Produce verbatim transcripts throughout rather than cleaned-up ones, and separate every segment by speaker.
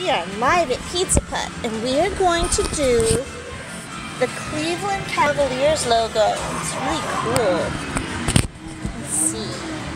Speaker 1: We are live at Pizza Putt, and we are going to do the Cleveland Cavaliers logo. It's really cool. Let's see.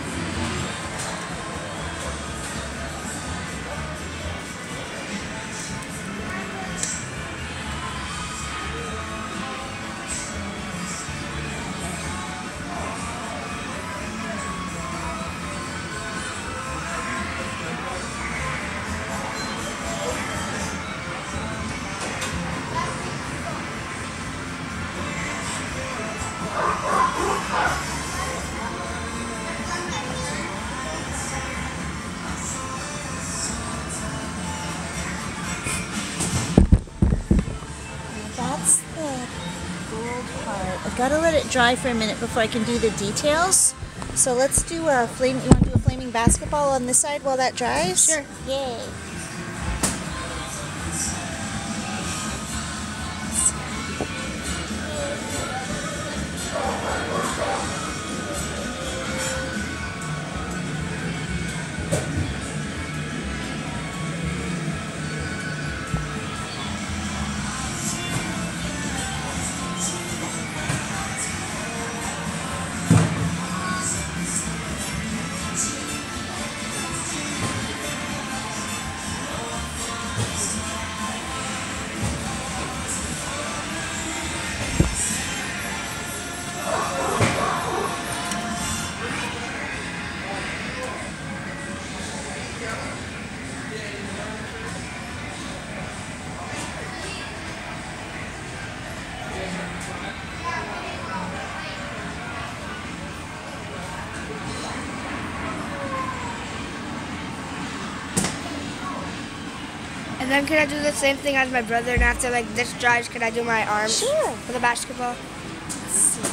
Speaker 1: That's the gold part. I've got to let it dry for a minute before I can do the details. So let's do a flame. You want to do a flaming basketball on this side while that dries?
Speaker 2: Sure.
Speaker 1: Yay.
Speaker 2: And then can I do the same thing as my brother, and after like this dries, can I do my arms
Speaker 1: Sure.
Speaker 2: for the basketball?
Speaker 1: Let's see.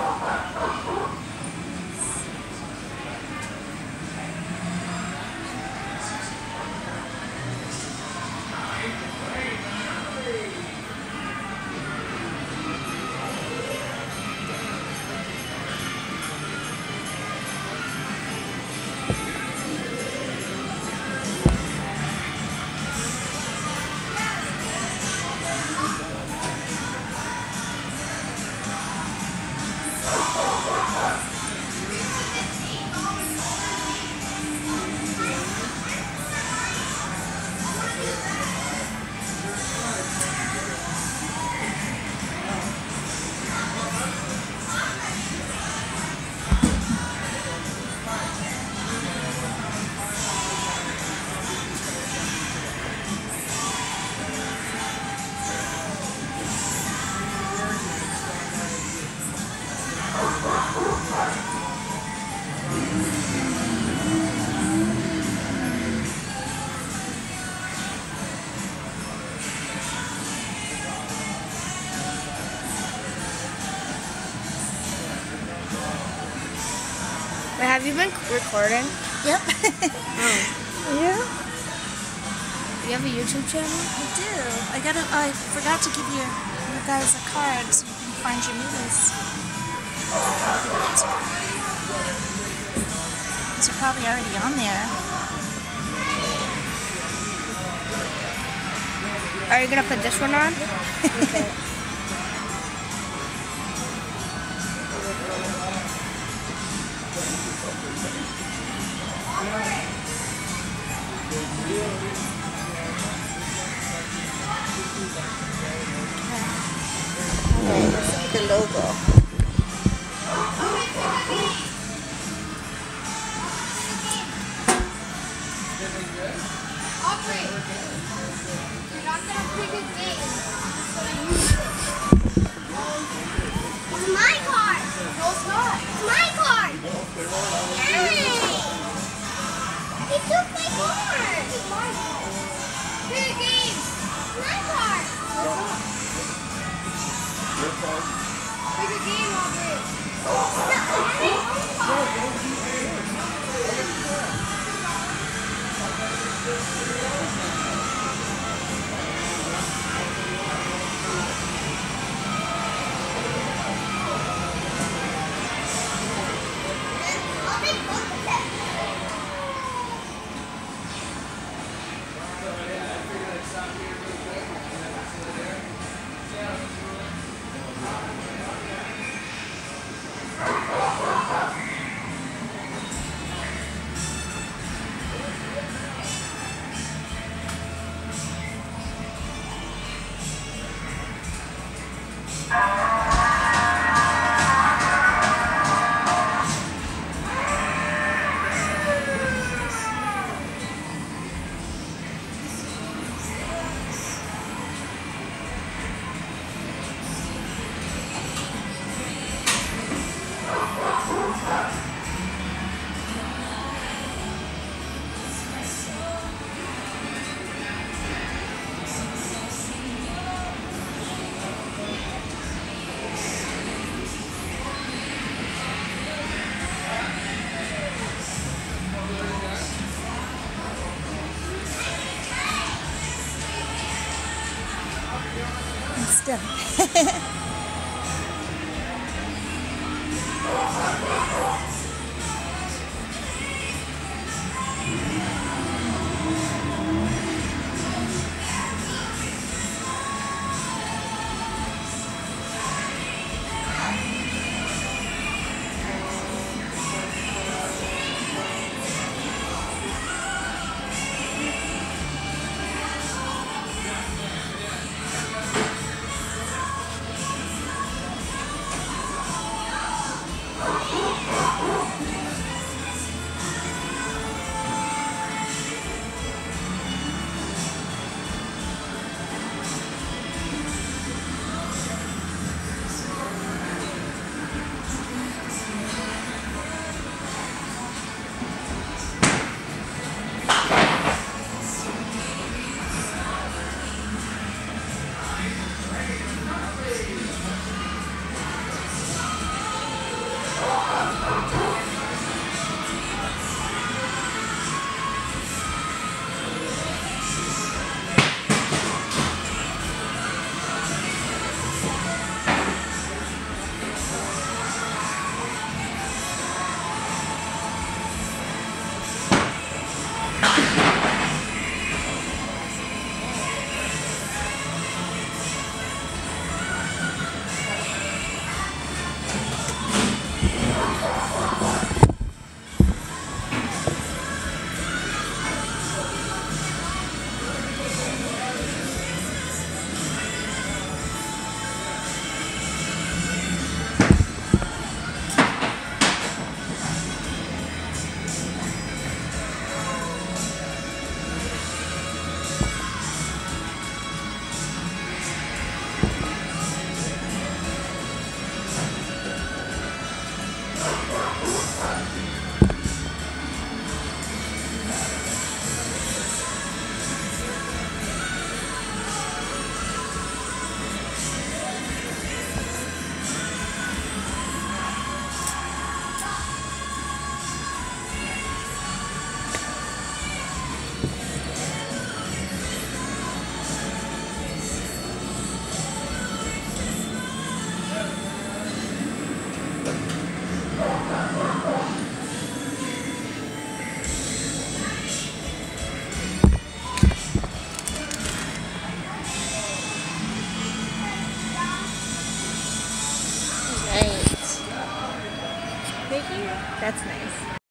Speaker 2: Wait, have you been recording?
Speaker 1: Yep.
Speaker 2: Oh.
Speaker 1: Yeah.
Speaker 2: You have a YouTube channel?
Speaker 1: I do. I got. I forgot to give you, you guys a card so you can find your movies. These are probably already on there.
Speaker 2: Are you gonna put this one on? Okay.
Speaker 1: Okay, let's look at the logo.
Speaker 3: It's my car. No, it's not. It's my car. Hey! He took my car. It's my car. Big game. It's my car. No, it's not. Your car. Bigger game, Aubrey. It's not
Speaker 1: It's done. Right here. That's nice.